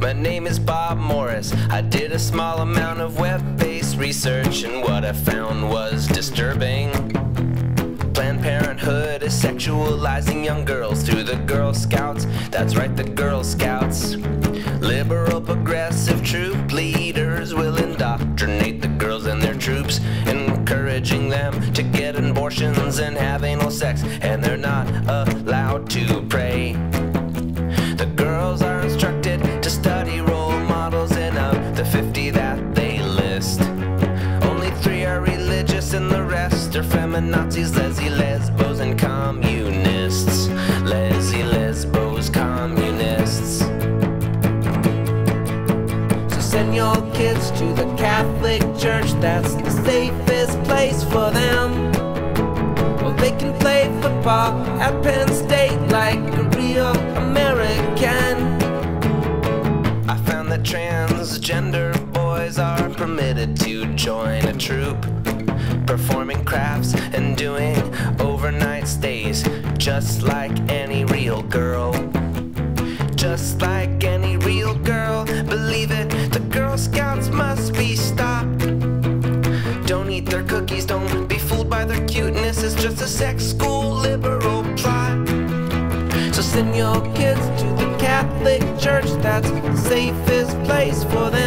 My name is Bob Morris. I did a small amount of web-based research, and what I found was disturbing. Planned Parenthood is sexualizing young girls through the Girl Scouts. That's right, the Girl Scouts. Liberal, progressive troop leaders will indoctrinate the girls and their troops, encouraging them to get abortions and have anal sex, and they're not allowed to pray. The girls are instructed to study role models, and of the 50 that they list, only 3 are religious and the rest are feminazis, lezzy, lesbos, and communists. Lezzy, lesbos, communists. So send your kids to the Catholic Church, that's the safest place for them. Well, they can play football at Penn State like a real American. I found that transgender boys are permitted to join a troop, performing crafts and doing overnight stays, just like any real girl. Just like any real girl, believe it, the Girl Scouts must be stopped. Don't eat their cookies, don't be fooled by their cuteness, it's just a sex school liberal plot. So send your kids to the Catholic Church, that's the safest place for them.